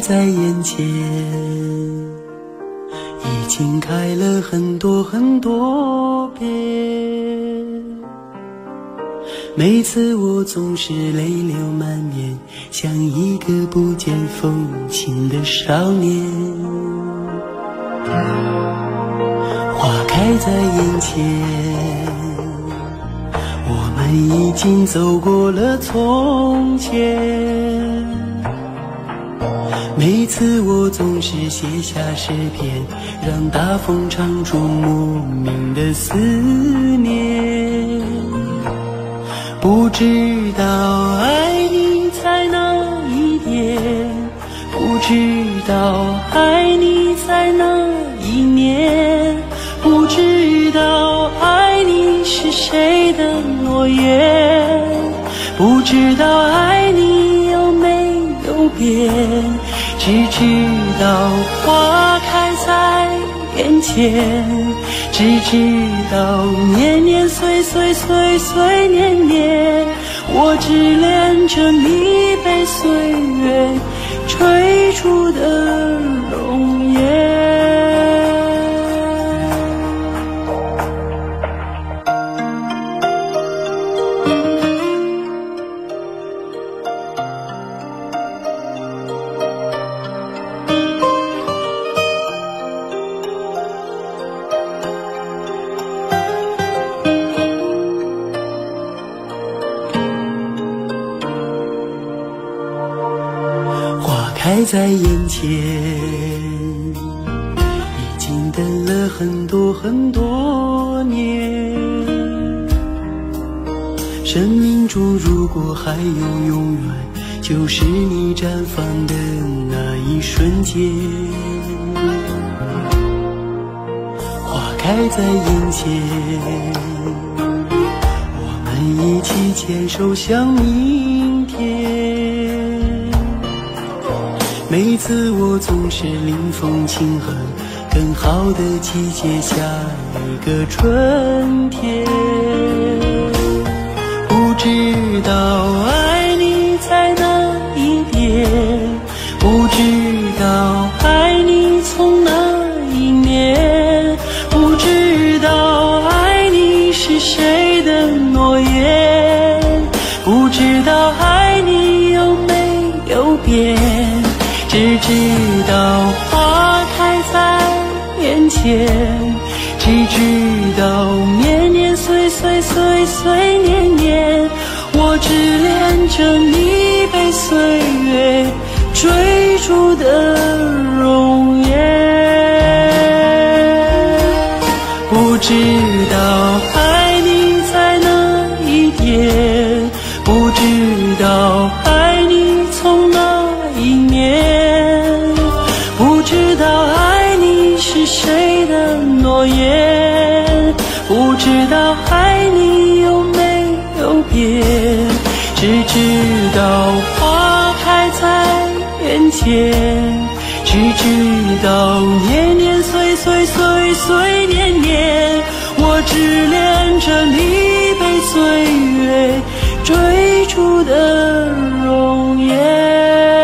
在眼前，已经开了很多很多遍。每次我总是泪流满面，像一个不见风情的少年。花开在眼前，我们已经走过了从前。每次我总是写下诗篇，让大风唱出莫名的思念。不知道爱你才哪一点，不知道爱你在哪一年，不知道爱你是谁的诺言，不知道爱你有没有变，只知道花开在眼前，只知道年年岁岁岁岁年年，我只恋着你被岁月追逐的容颜。开在眼前，已经等了很多很多年。生命中如果还有永远，就是你绽放的那一瞬间。花开在眼前，我们一起牵手向明天。每次我总是临风轻哼，更好的季节下一个春天。不知道爱你在哪一边，不知道爱你从哪一年，不知道爱你是谁的诺言，不知道爱你有没有变，只知道花开在眼前，只知道年年岁岁岁岁年年，我只恋着你被岁月追逐的容颜。不知道爱你在哪一点，不知道爱你从哪一年，不知道爱你是谁的诺言，不知道爱你有没有变，只知道花开在眼前，只知道年年岁岁岁岁年年，我只恋着你被岁月追逐的容颜。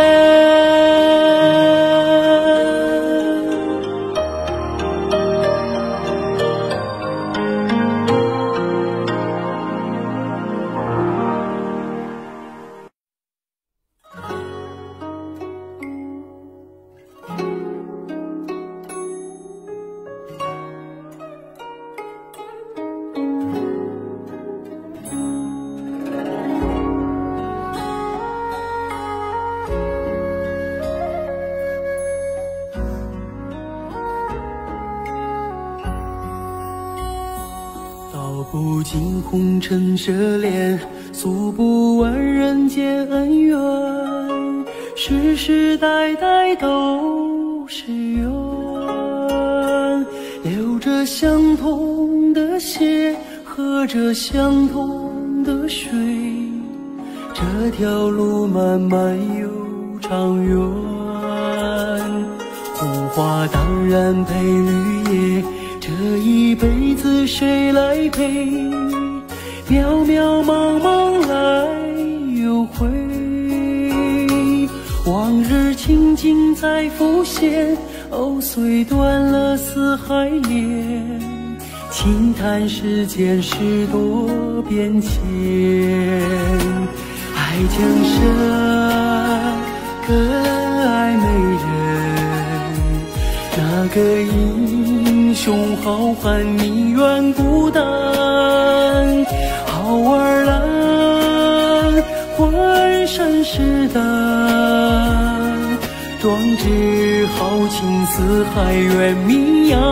不尽红尘奢恋，诉不完人间恩怨，世世代代都是缘，流着相同的血，喝着相同的水，这条路漫漫又长远。红花当然配绿叶，这一辈子谁来陪？渺渺茫茫来又回，往日情景再浮现，哦，虽断了丝还连，轻叹世间事多变迁。爱江山更爱美人，那个英雄好汉你愿孤单。好儿郎浑身是胆，壮志豪情四海远名扬。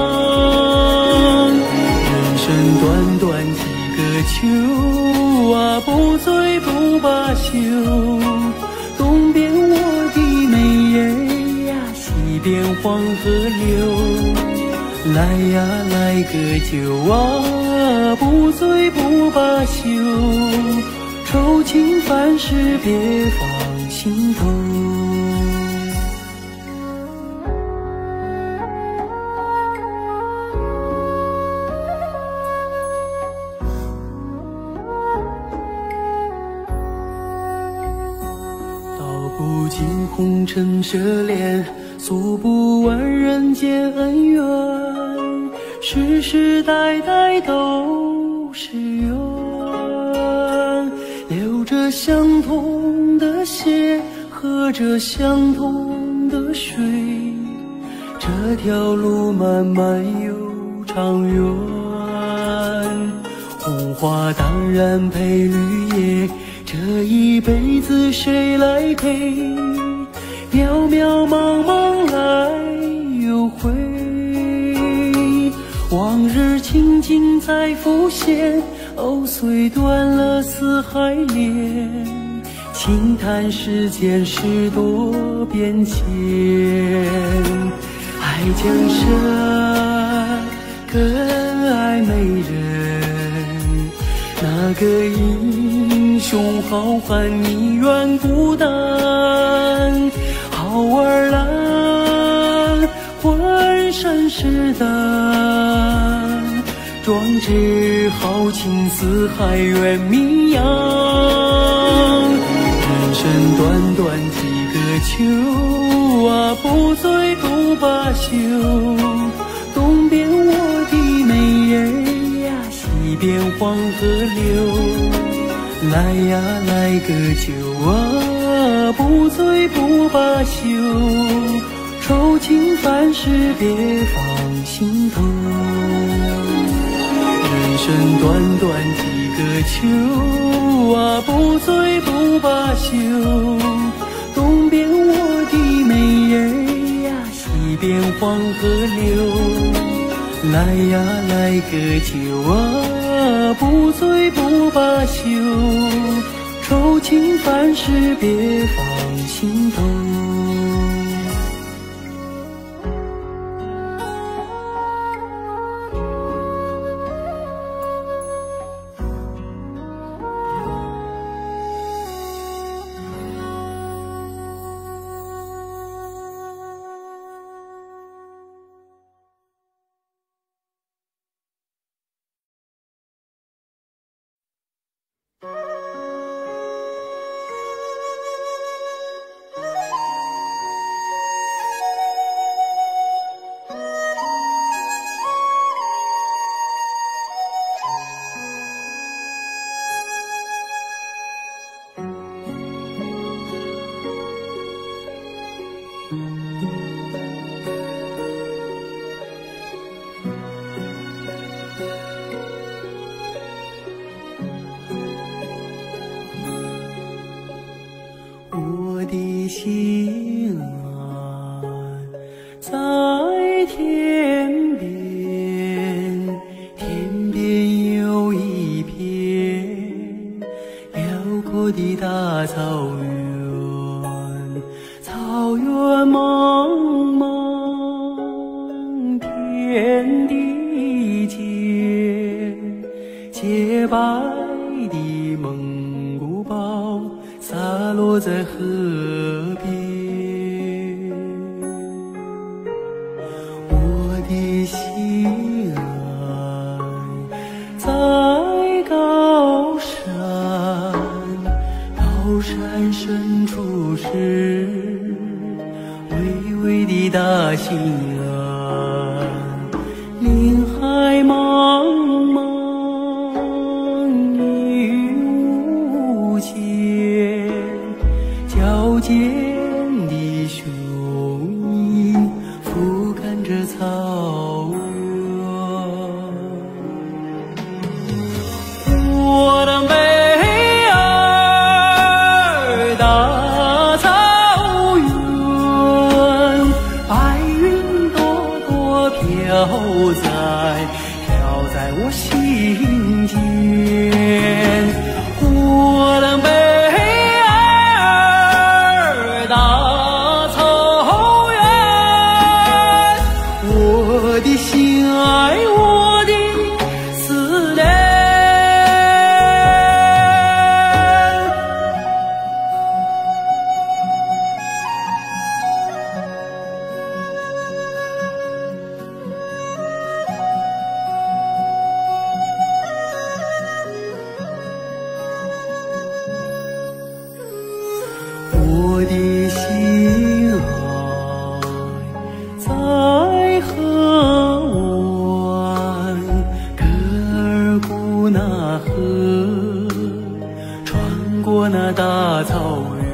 人生短短几个秋啊，不醉不罢休。东边我的美人呀，西边黄河流。来呀来个酒啊，不醉不罢休。愁情烦事别放心头。道不尽红尘奢恋，诉不完人间恩怨，世世代代都是缘。流着相同的血，喝着相同的水，这条路漫漫又长远。红花当然配绿叶，这一辈子谁来陪？渺渺茫茫来又回，往日情景再浮现，哦，虽断了丝还连，轻叹世间事多变迁。爱江山更爱美人，那个英雄好汉你愿孤单。好儿郎浑身是胆，壮志豪情四海远名扬。人生短短几个秋啊，不醉不罢休。东边我的美人呀，西边黄河流。来呀来个酒啊，不醉不罢休。愁情烦事别放心头。人生短短几个秋啊，不醉不罢休。东边我的美人呀，西边黄河流。来呀来个酒啊，不醉不罢休。愁情烦事别放心头。我的心啊，在天边，天边有一片辽阔的大草原，草原茫茫，天地间，洁白的蒙古包洒落在河边。我的心爱在高山，高山深处是的心啊，林海茫茫雨无间，矫健的雄鹰俯瞰着草原。我的美儿大草原，白云朵朵飘在我心间。我的美儿大草原，我的心爱，我的思念。我的心爱在河湾，格尔古纳河，穿过那大草原。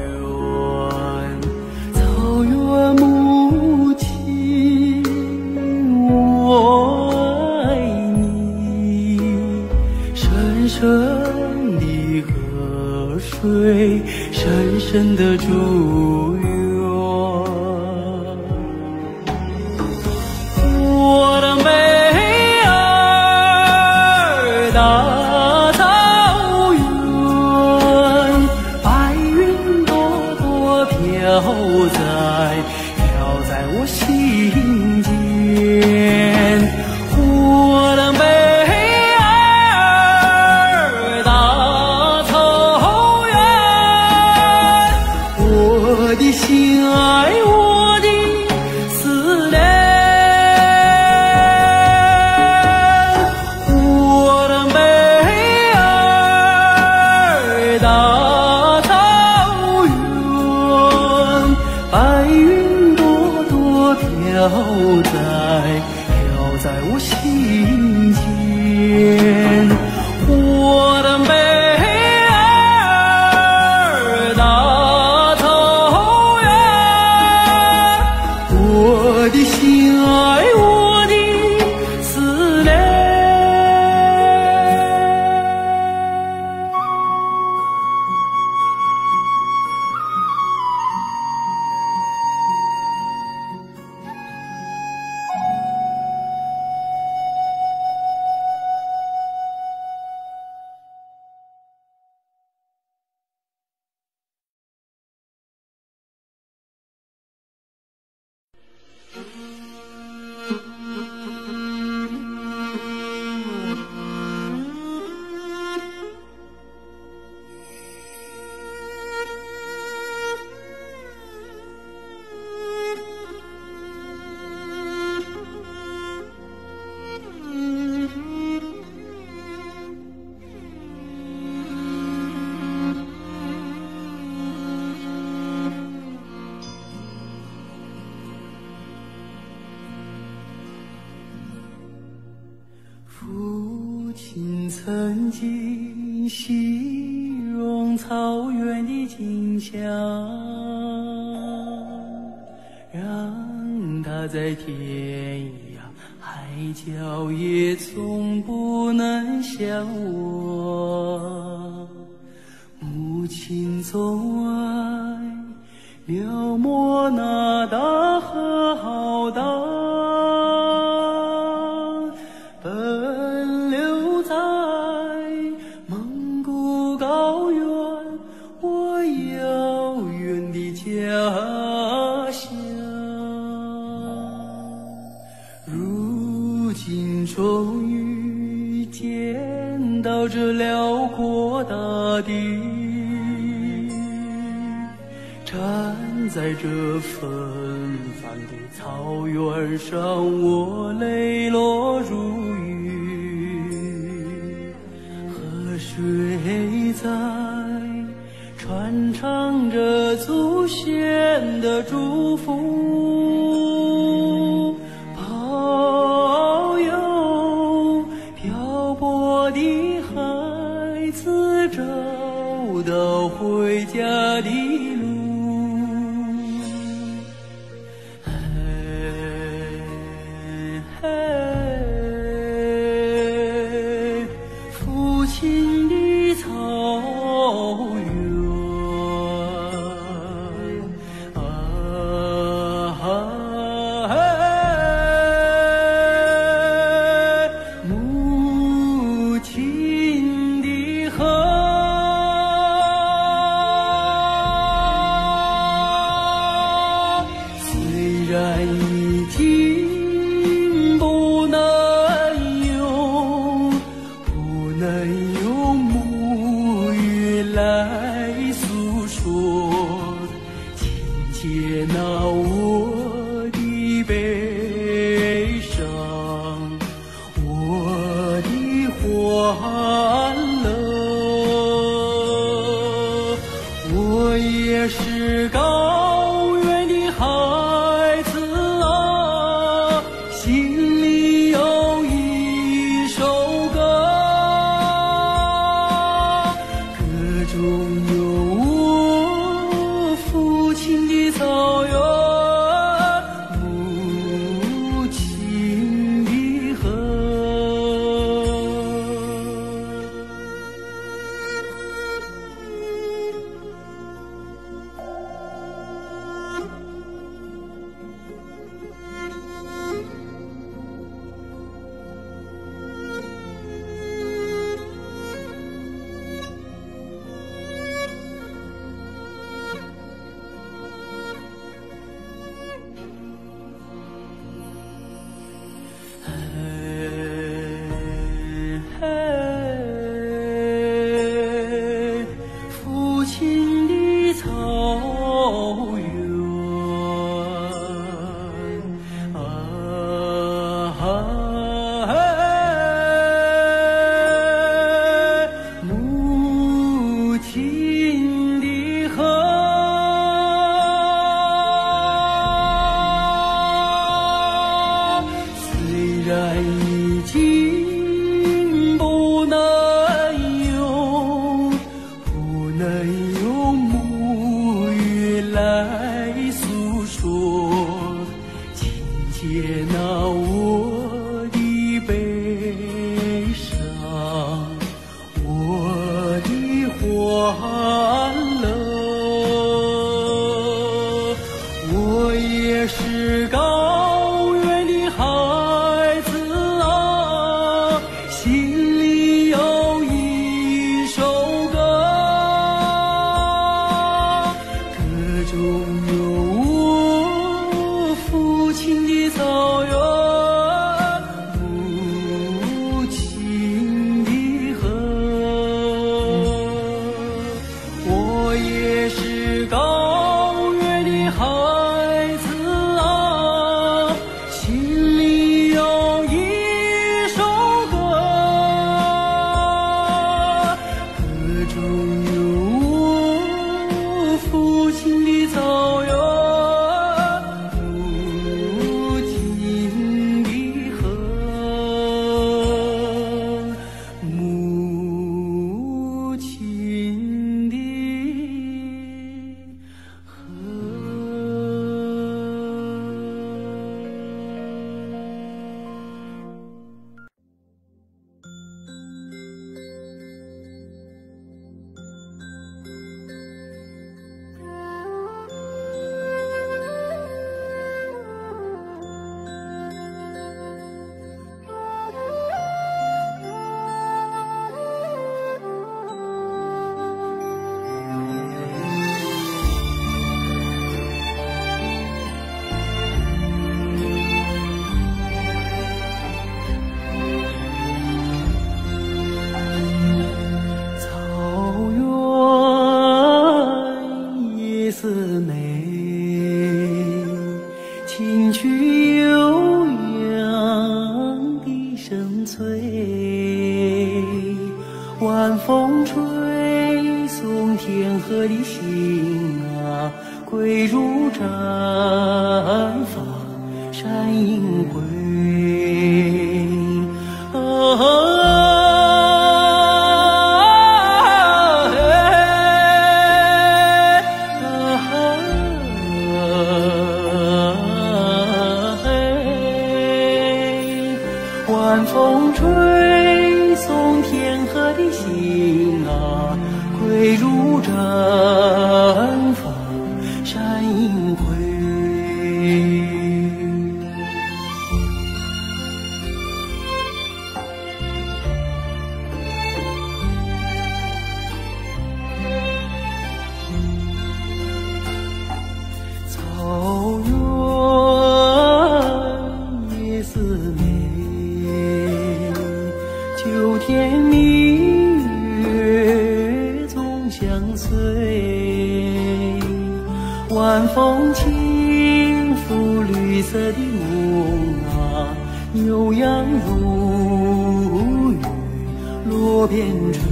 草原母亲，我爱你，深深的河水，深深的祝愿。我的美儿大草原，白云朵朵飘在我心间。我的美儿大草原，我的心爱，我的思念。我的美儿大草原，白云朵朵飘在我心间。我的美儿大草原，我的心爱，我的思念。父亲曾经形容草原的景象，让他在天涯海角也从不能想我。母亲总爱描摹那大河浩荡，奔流在蒙古高原，我遥远的家乡。如今终于见到这辽阔大地，站在这纷繁的草原上，我泪落如雨。河水在传唱着祖先的祝福， 次找到回家的路。父亲的草原母亲的河，虽然已经不能用母语来诉说，请接纳我的悲伤，我的欢乐。我也是高原的孩子啊，心里有一首歌，歌中有我父亲的草原，母亲的河。父亲的草原母亲的河，虽然已经不能用母语来诉说，请接纳我的悲伤，我的欢乐。我也是高原的孩子啊，心里有一首歌，歌中有我父亲的草原，母亲的河。我也是高原的孩子啊，心里有一首歌，歌中有我父亲的草原，母亲的河，母亲的河。草原夜色美，听取悠扬的声催，晚风吹送天河的星啊，归如绽放山阴归。啊影啊，归如阵风闪银辉。草原夜似美，秋天明月总相随。晚风轻拂绿色的梦啊，牛羊如雨落边吹。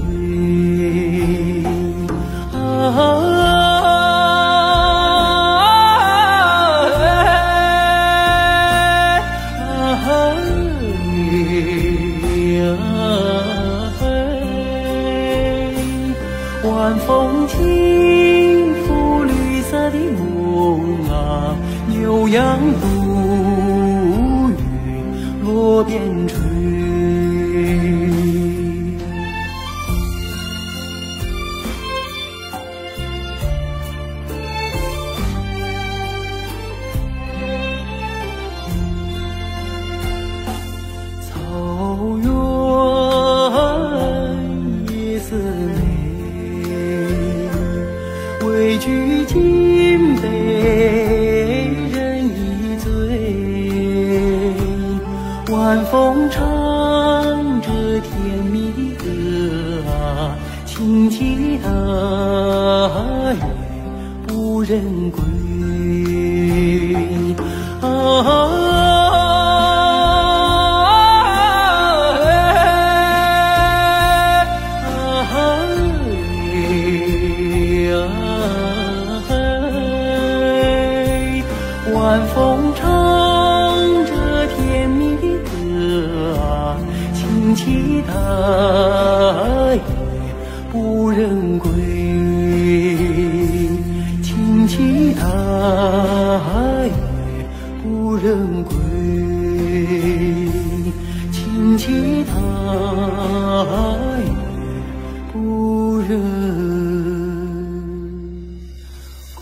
晚风轻拂绿色的梦啊，牛羊如雨落边吹。草原夜似美，畏惧金杯人已醉。晚风唱着甜蜜的歌啊，轻骑踏月不忍归。晚风唱着甜蜜的歌啊，轻骑踏月不忍归。轻骑踏月不忍归。轻骑踏月不忍归。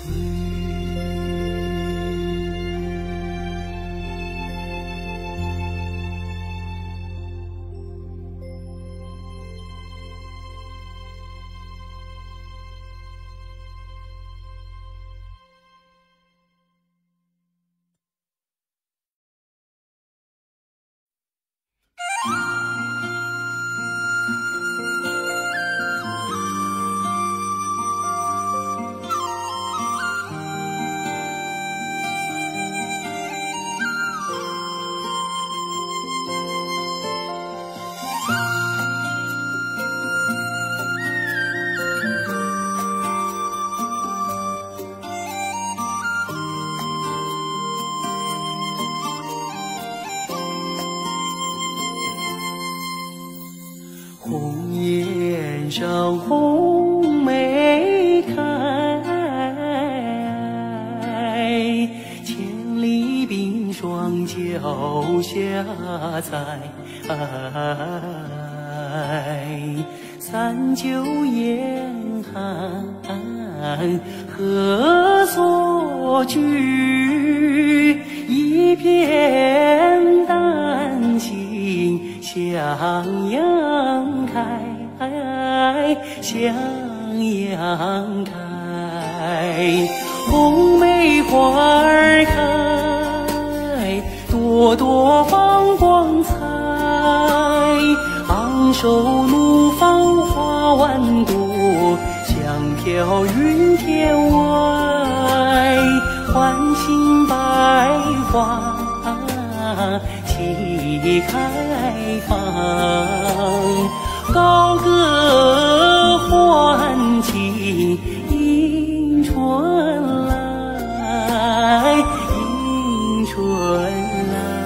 红颜上红梅开，千里冰霜脚下踩。三九严寒何所居？一片丹心向阳开，向阳开。红梅花儿开，朵朵放光彩。昂首怒放花万朵，香飘云天外。唤醒百花齐开放，高歌欢庆迎春来，迎春来。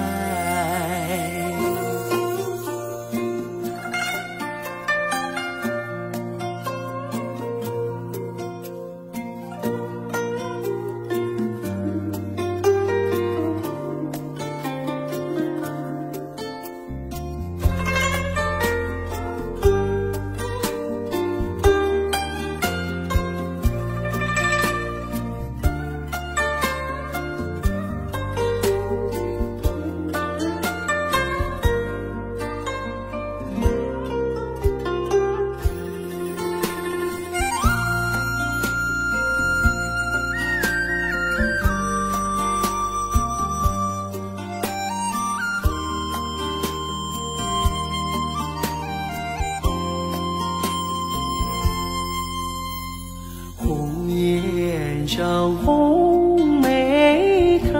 上红梅开，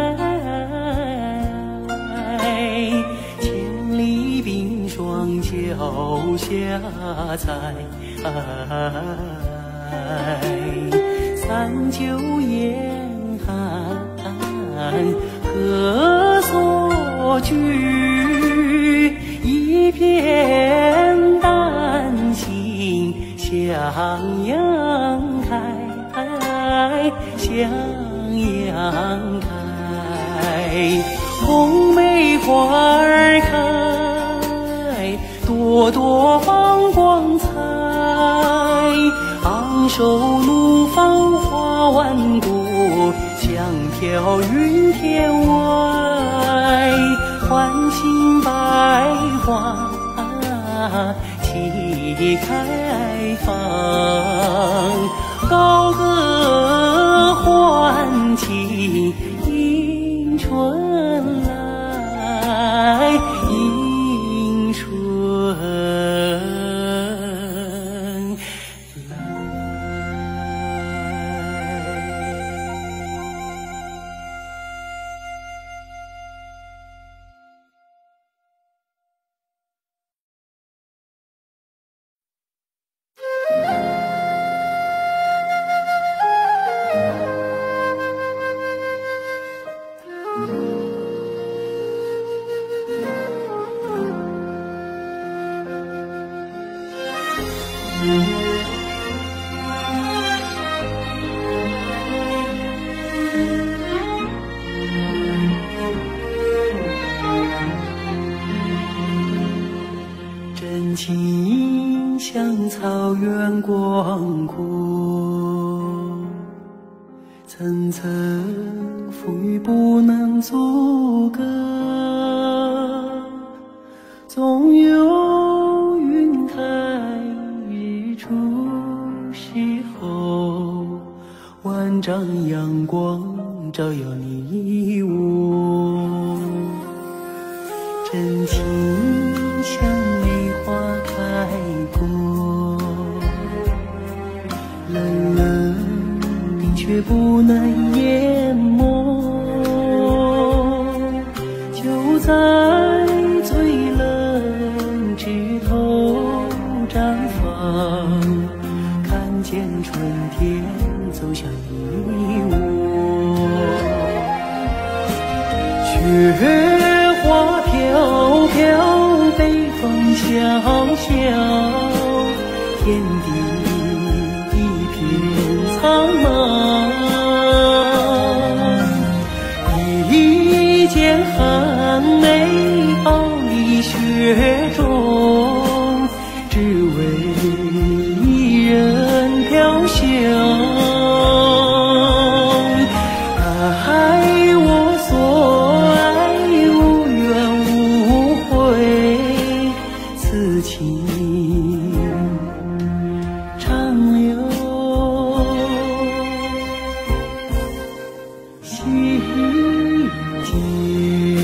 千里冰霜脚下踩。三九严寒何所居？一片丹心向阳开，向阳开。红梅花儿开，朵朵放光彩。昂首怒放花万朵，香飘云天外。唤醒百花齐开放，高歌欢庆迎春来，迎春来。真情像草原广阔，层层风雨不能阻隔，总有云开日出时候，万丈阳光照耀你我。真情像梅花开过，冷冷冰却不能淹没，就在最冷枝头绽放，看见春天走向你我。雪花飘飘，北风萧萧，天地一片苍茫。一剑寒梅傲立雪中，只为一人飘香。爱我所爱，无怨无悔，此情长留心间。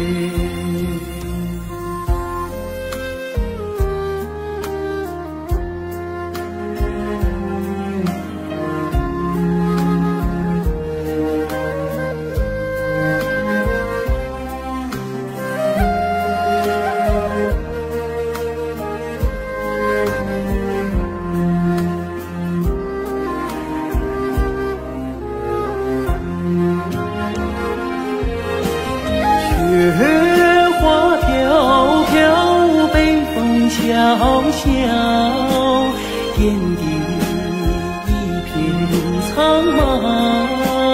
雪花飘飘，北风萧萧，天地一片苍茫。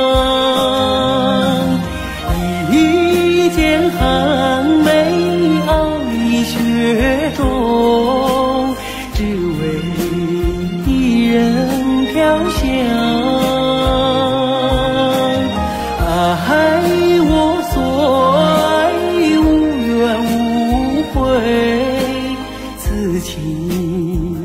一剑寒梅傲立雪中，只为一人飘香。爱我所爱，无怨无悔，此情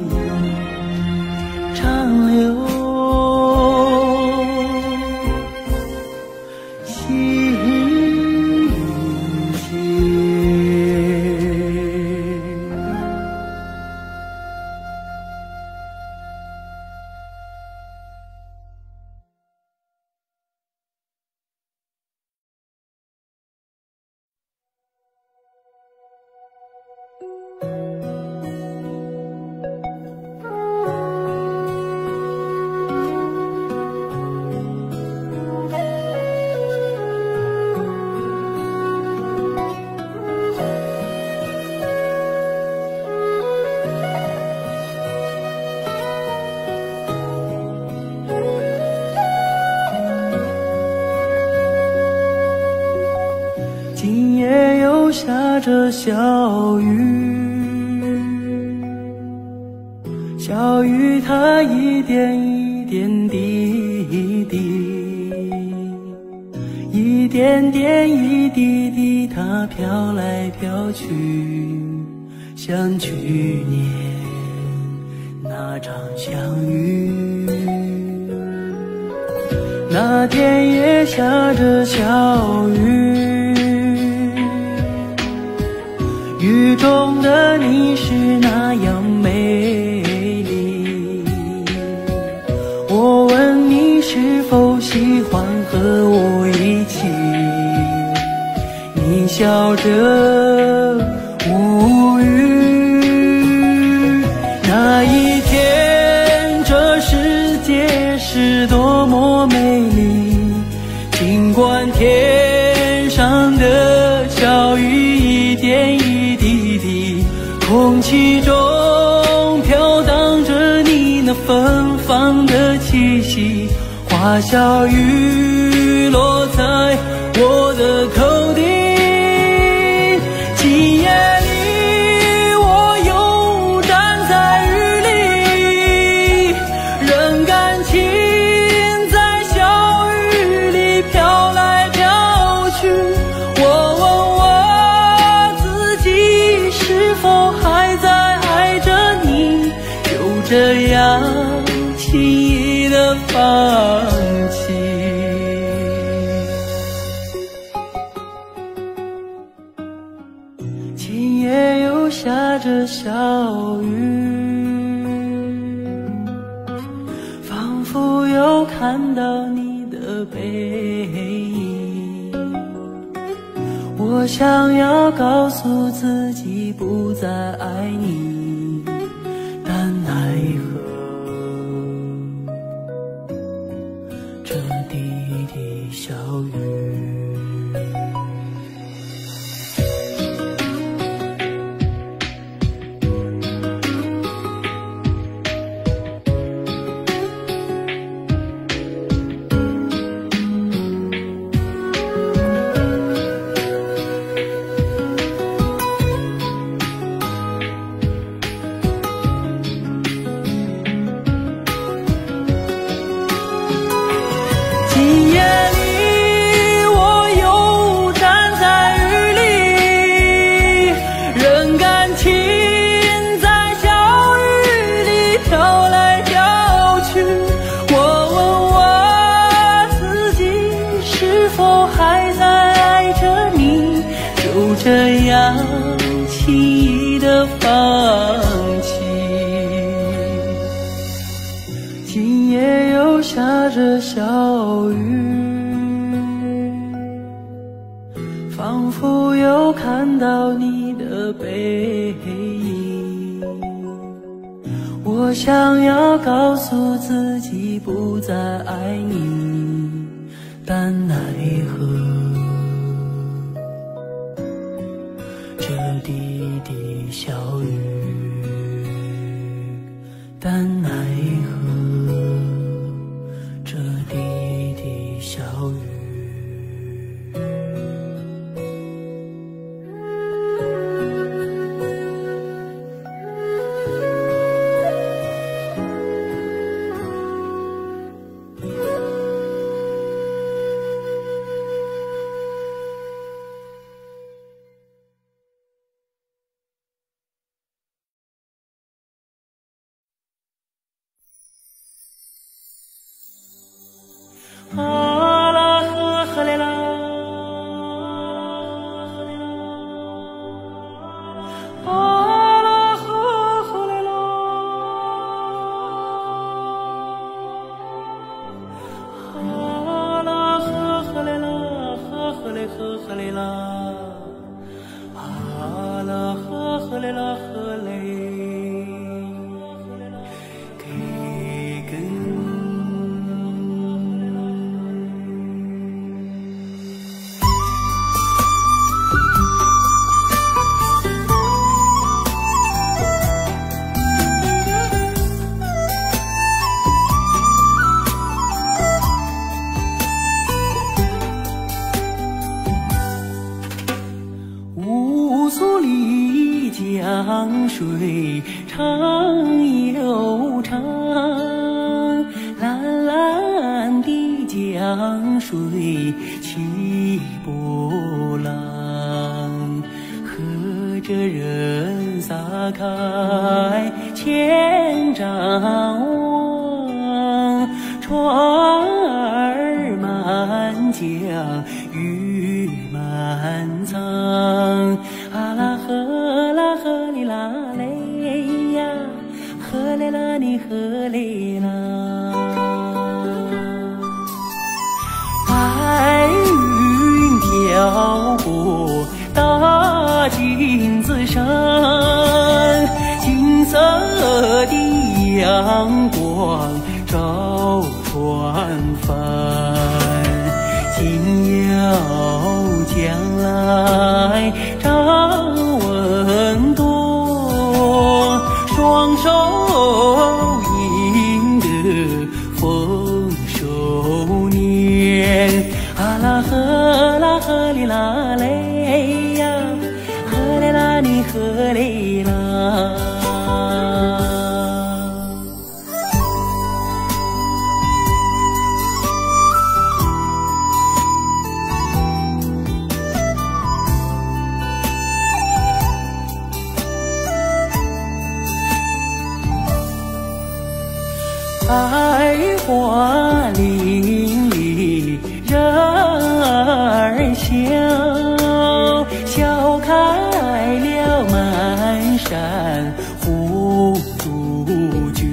下着小雨，小雨它一点一点滴滴，一点点一滴滴，它飘来飘去，像去年那场相遇。那天也下着小雨，雨中的你是那样美丽。我问你是否喜欢和我一起，你笑着无语。那一天，这世界是多么美丽，尽管天上的小雨一点一滴滴，空气中飘荡着你那芬芳的气息，花小雨落在我的头顶。今夜里我又站在雨里，任感情在小雨里飘来飘去。我问我自己是否还在爱着你，就这样轻易地放弃。今夜又下着小雨，仿佛又看到你的背影。我想要告诉自己不再爱你，但奈何这滴滴小雨。今夜里我又站在雨里，任感情在小雨里飘来飘去。我问我自己是否还在爱着你，就这样轻易地放弃。今夜又下着小雨，仿佛又看到你的背影。我想要告诉自己不再爱你，但奈何这滴滴小雨，但奈何这滴滴小雨。 江水起波浪，和着人撒开千丈网，船儿满江鱼满仓，啊啦呵啦呵哩啦嘞呀，呵嘞啦你呵嘞啦。白云飘过大金子山，金色的阳光照船帆，紧要将来张文多，双手赢得丰收年，啊啦呵啦呵哩啦嘞呀，呵嘞啦你呵嘞啦。百花林里人儿笑，笑开了满山红杜鹃，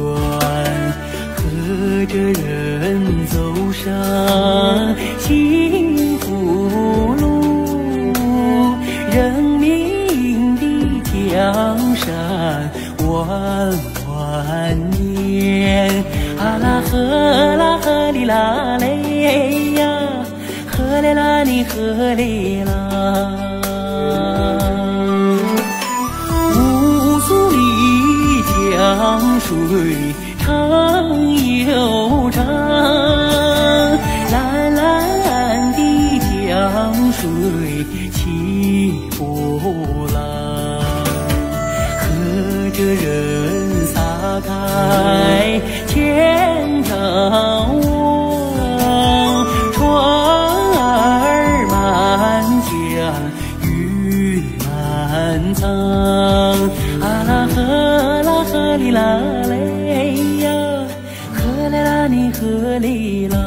和着人走上幸福路，人民的江山万万年，啊啦呵啦呵哩啦嘞呀，呵嘞啦你呵嘞啦。乌苏里江水长又长，蓝蓝的江水起波浪，和着人撒开千丈网，船儿满江鱼满仓，啊啦呵啦呵哩啦嘞呀，呵嘞啦你呵嘞啦。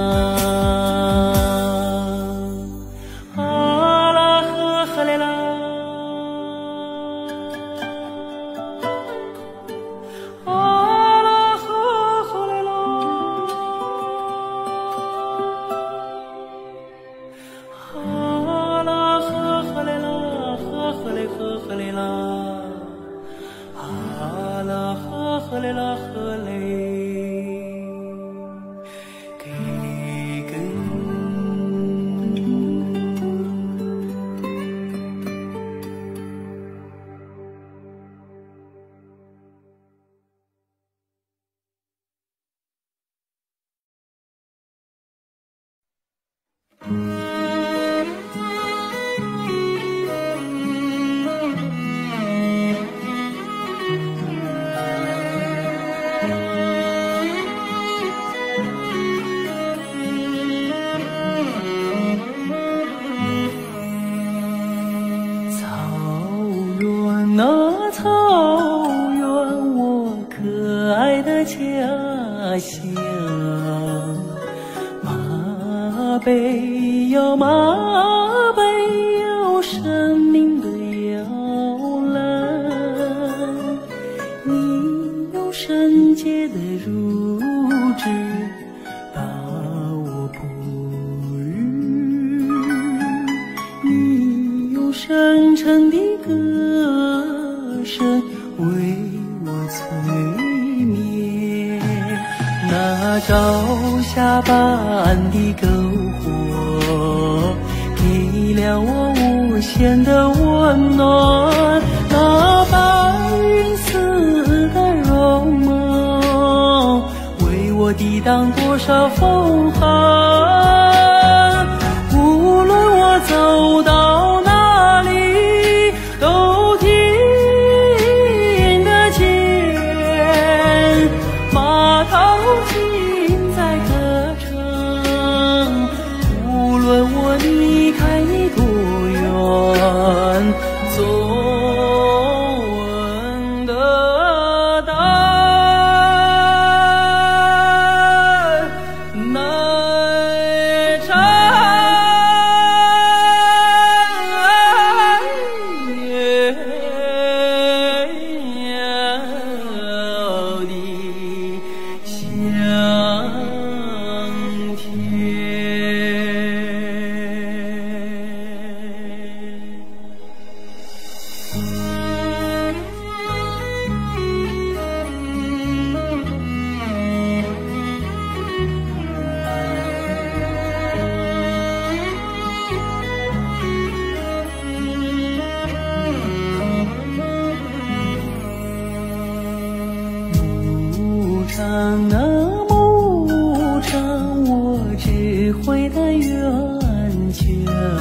那草原，我可爱的家乡，马背哟马背哟，生命的摇篮，你用圣洁的乳汁把我哺育，你用深沉的歌声为我催眠，那朝霞般的篝火给了我无限的温暖，那白云似的容貌为我抵挡多少风寒，无论我走到哪里都听得见马头琴在歌唱， 长那牧场，我只会在远瞧。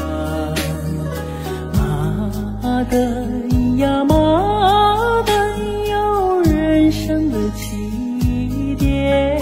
马灯呀马灯，有人生的起点。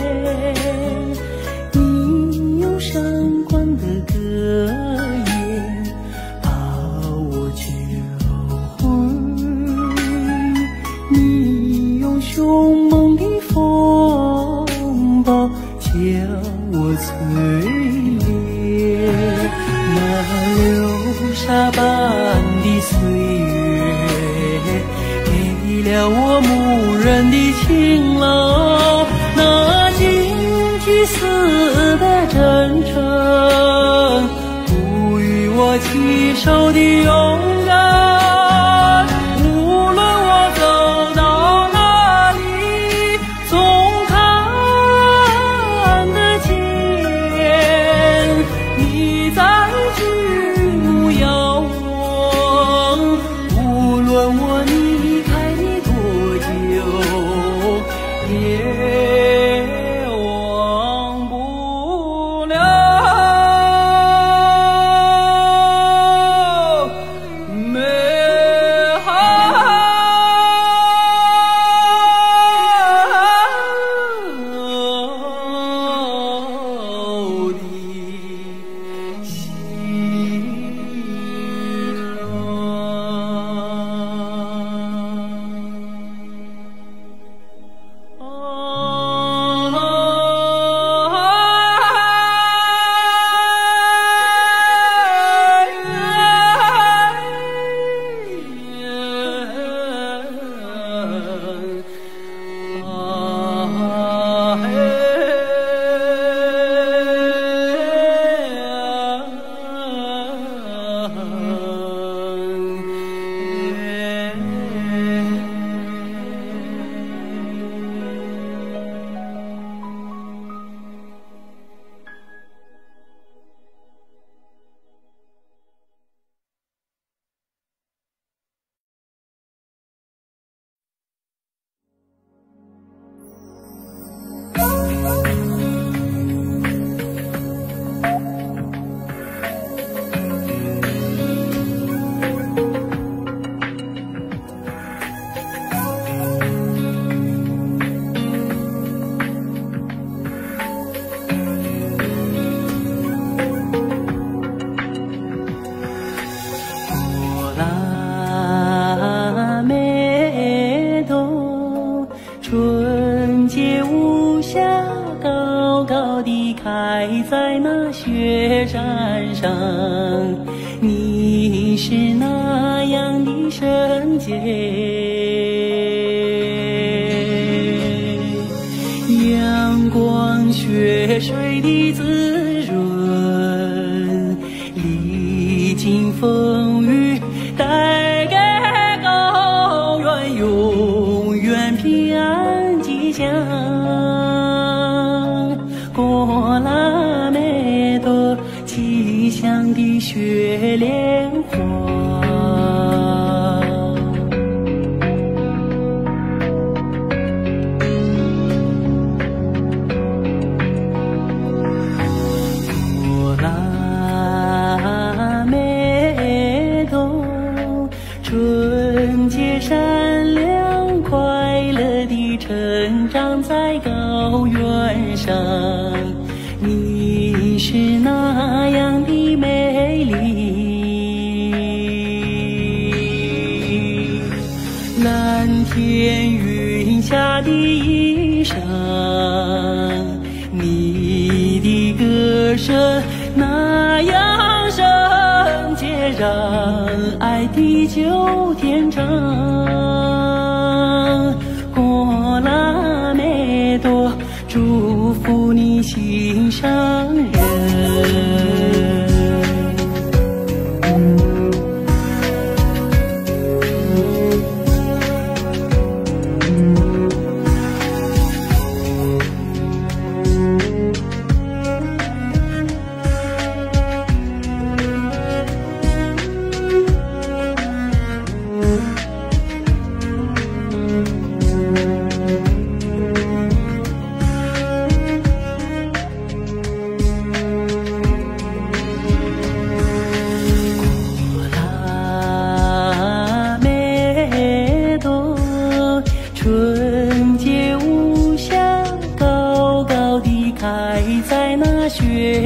你用闪光的歌言把我教会，你用凶猛的风暴将我淬炼。那流沙般的岁月，给了我牧人的勤劳。那荆棘似的真诚，赋予我起手的勇敢。无论我走到哪里，总看得见你在举目遥望。无论我离开你多久，也忘不了美好的心纯洁无瑕，高高地开在那雪山上。你是那样的圣洁，阳光雪水的滋润，历经风雨，带给高原永远平安吉祥。过拉美多吉祥的雪莲花，过拉美多纯洁善良，快乐地成长在高原上。你是那样的美丽，蓝天云下的衣裳，你的歌声那样圣洁，让爱地久天长。过拉美多，祝福你心上人。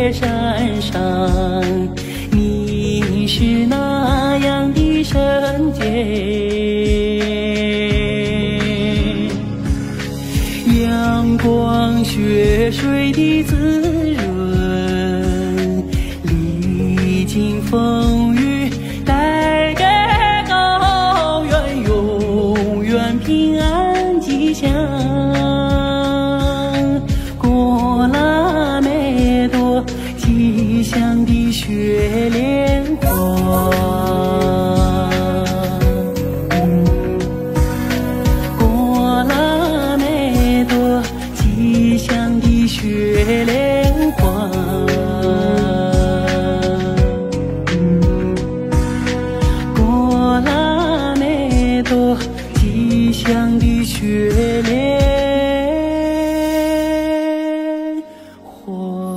雪山上，你是那样的圣洁，阳光雪水的滋润，历经风雨带给高原永远平安吉祥。过了每朵吉祥的雪莲花，过了每朵吉祥的雪莲花，过了每朵吉祥的雪莲花。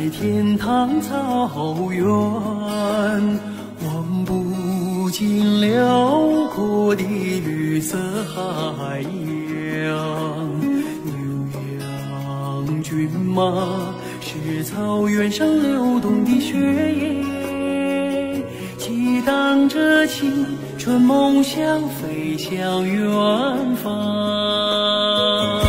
天堂草原，望不尽辽阔的绿色海洋。牛羊骏马是草原上流动的血液，激荡着青春梦想飞向远方。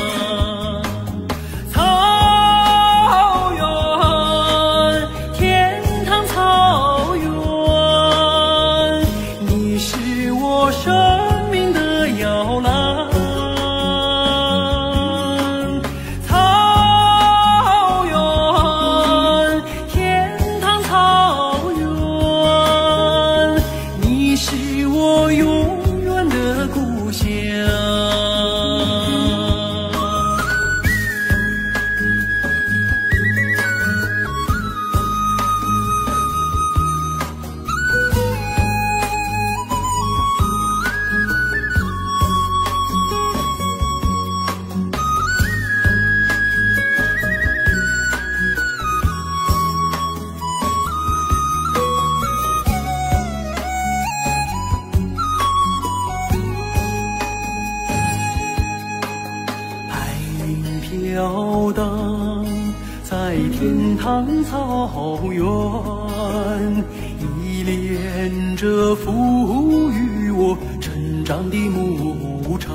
飘荡在天堂草原，依恋着赋予我成长的牧场。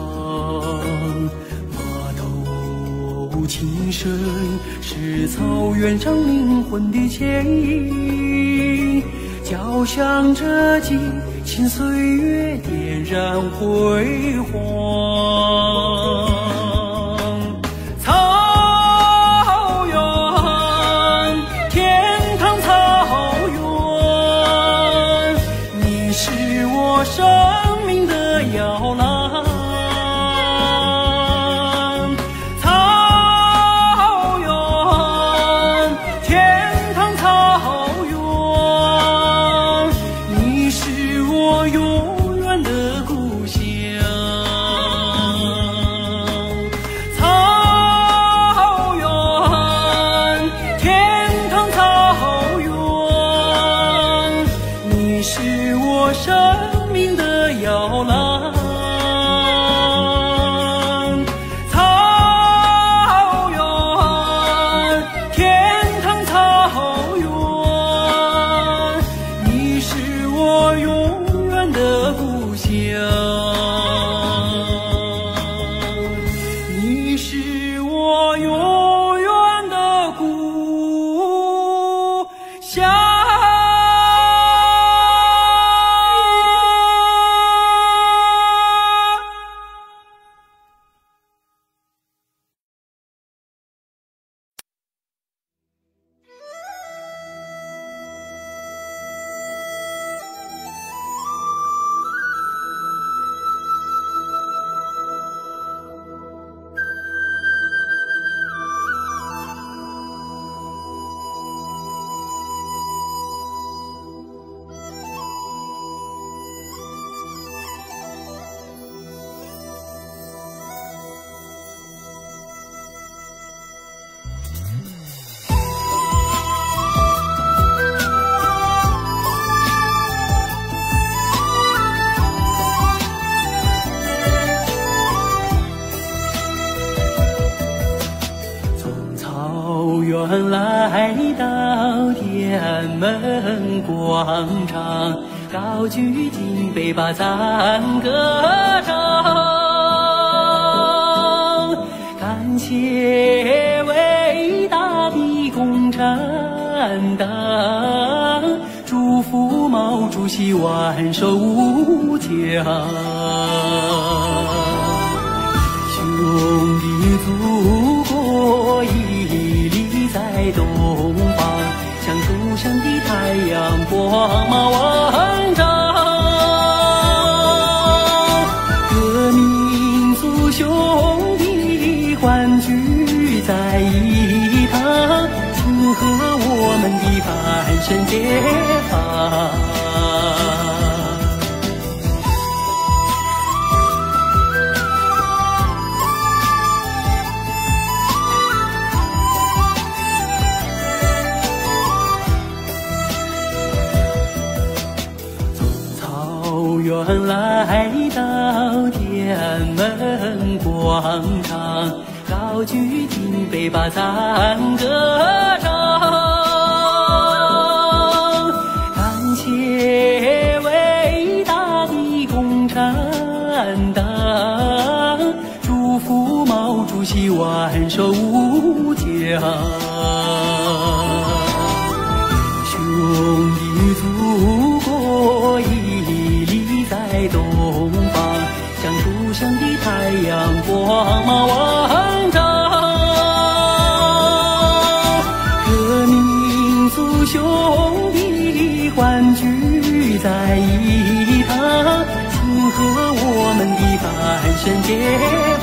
马头琴声是草原上灵魂的牵引，交响着激情岁月，点燃辉煌。生命的摇篮，草原，天堂草原，你是我永远的故乡。草原，天堂草原，你是我生命的摇篮，草原，天堂草原，你是我永远的故乡，你是我永远的故乡。原来到天安门广场，高举金杯把赞歌唱，感谢伟大的共产党，祝福毛主席万寿无疆。兄弟，祖国屹立在东方，像初升的太阳光芒万丈。各民族兄弟欢聚在一堂，庆贺我们的翻身解放。 远来到天安门广场，高举金杯把赞歌唱，感谢伟大的共产党，祝福毛主席万寿无疆。兄弟，祖国屹立在东方，像初升的太阳光芒万丈。各民族兄弟欢聚在一堂，庆贺我们的翻身解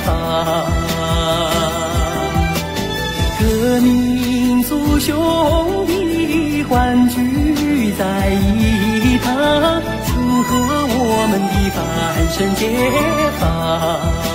放。各民族兄弟欢聚在一堂，庆贺我们的翻身解放。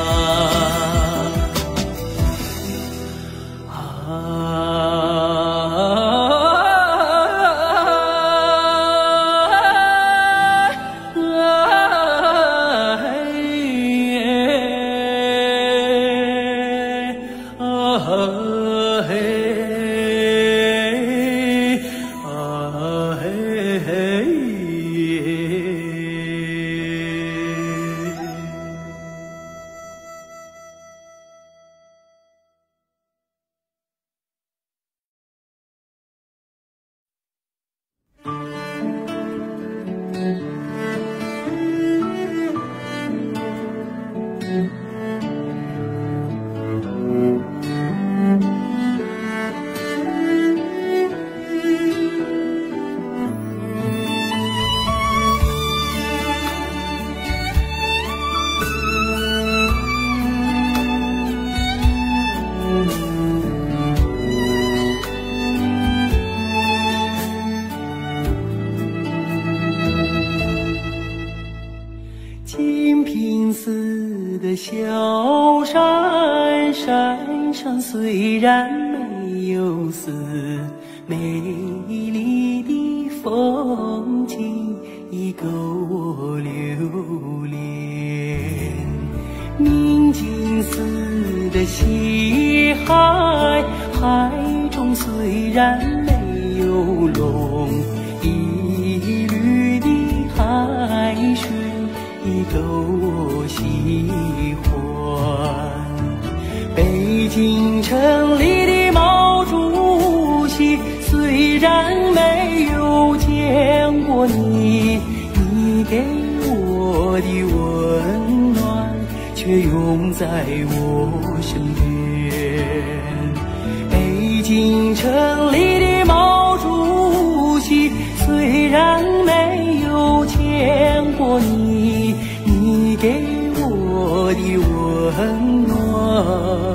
金平寺的小山，山上虽然没有寺，美丽的风景已够我留恋。明镜寺的西海，海中虽然没有龙，一缕的海水已够我喜欢。北京城里的毛主席，虽然没有见过你，你给我的温暖却永在我身边。北京城里的毛主席，虽然没有见过你，你给我的温暖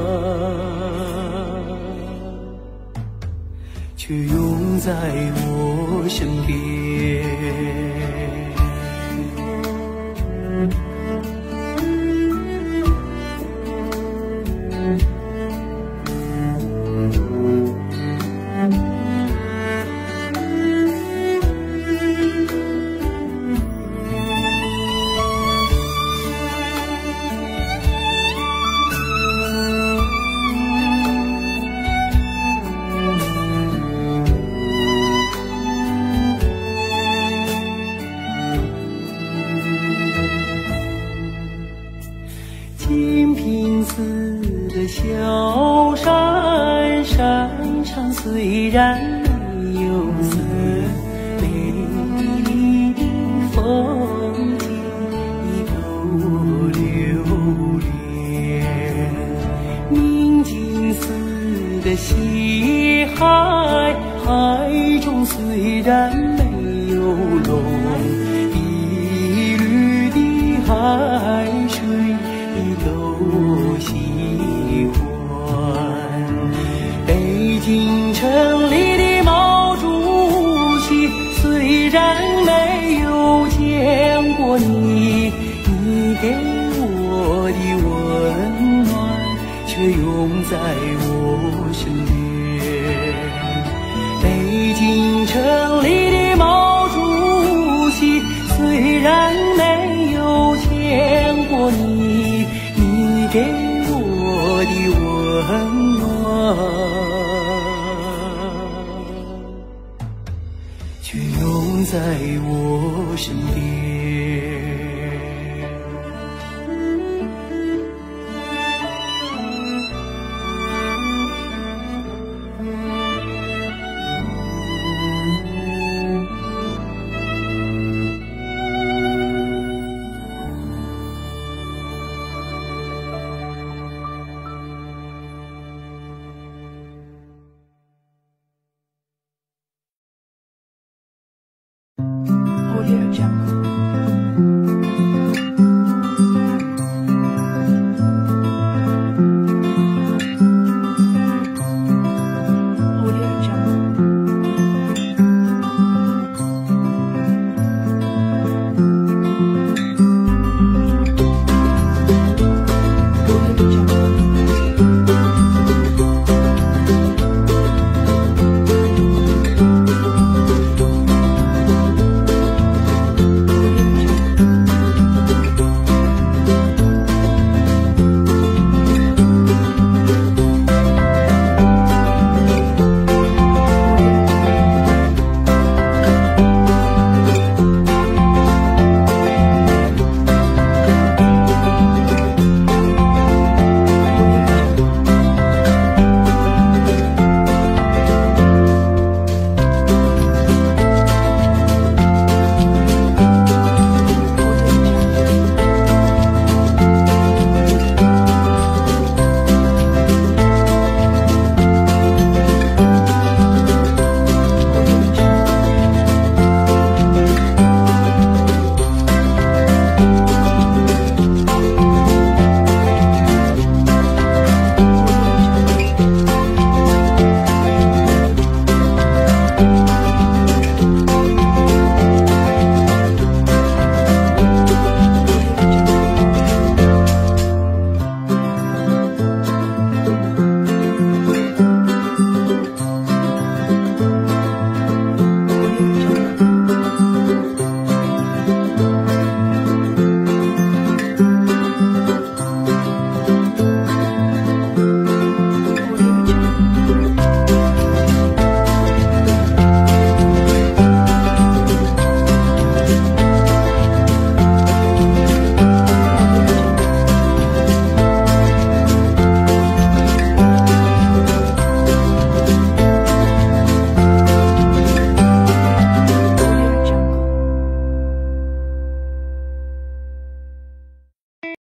却永在我身边。金平寺的小山，山上虽然没有寺，美丽的风景已够我留恋。明镜寺的西海，海中虽然没有龙，一缕的海水已够我喜欢。北京城里的毛主席，虽然没有见过你，你给我的温暖却永在我身边。北京城里的毛主席，虽然没给我的温暖，却永在我身边。